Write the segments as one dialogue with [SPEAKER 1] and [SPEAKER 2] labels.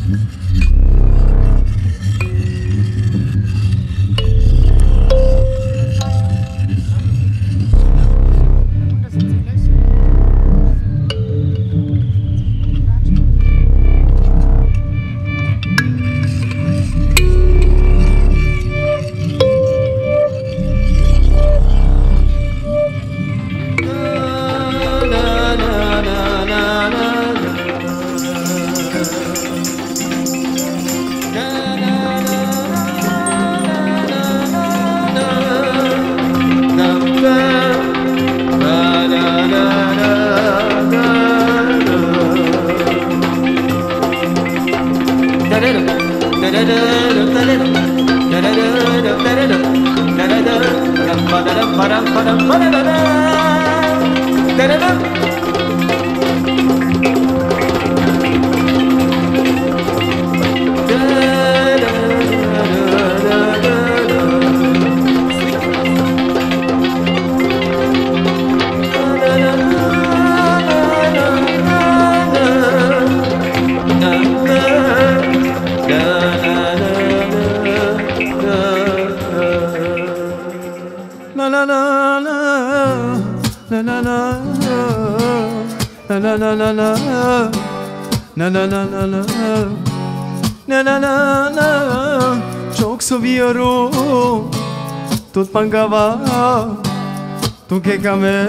[SPEAKER 1] Çok seviyorum tutmangava tu che kame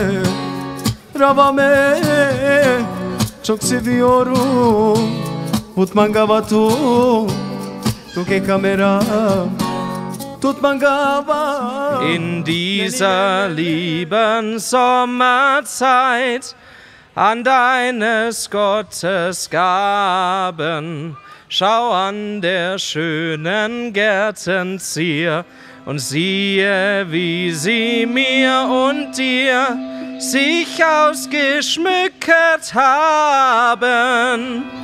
[SPEAKER 1] ravame çok seviyorum tutmangava tu che kamera tutmangava.
[SPEAKER 2] In dieser lieben Sommerzeit an deines Gottes Gaben, schau an der schönen Gärten Zier und siehe, wie sie mir und dir sich ausgeschmückt haben.